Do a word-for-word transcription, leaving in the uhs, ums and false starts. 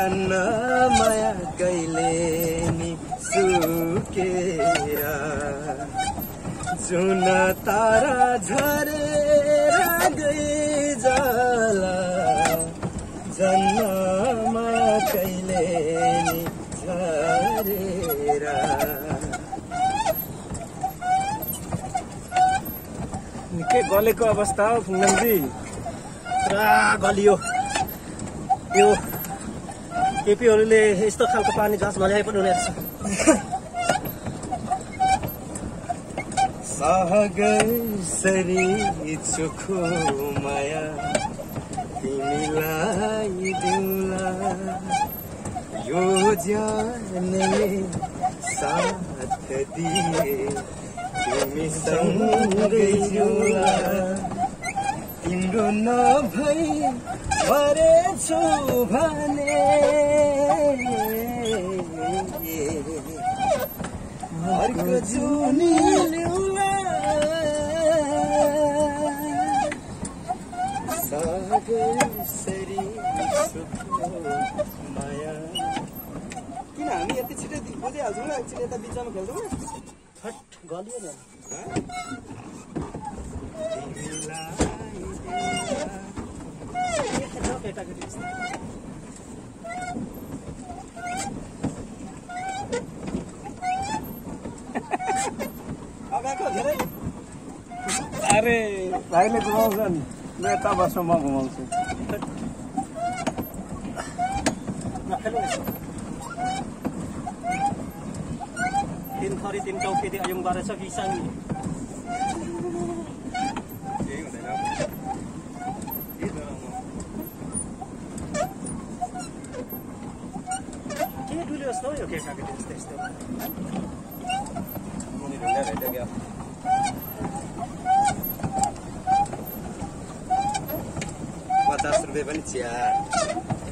जन्न माया कहिले नि सुकेर जुन तारा झरेर गई जाला जन्न माया कहिले नि झरेर निकै गलेको अवस्था हो फुङनजी पुरा गलियो यो केपीहरूले यस्तो खालको पानी जाँच नल्याए पनि हुने रहेछ सहगसरी चोखो माया तिमीलाई दिउला यो ज्यानले साथ दिए तिमी सँगै जिउला तिम्रो नभई मरेछु भने अर्को जुनी ल्याउला सागरसरी सुखो माया किन हामी यति छिटो बुझिहाल्छौँ न एकछिन यता बिचमा खेल्छौँ फट गलियो नि अरे भाइले घुमाउँछन् म यता बस्छु म घुमाउँछु तीन थरी तीन चौकेटी अयौँ गरेछ कि साङ्गी के डुल्यो जस्तो यो केटाको त्यस्तो यस्तो पचास रुपियाँ पनि चिया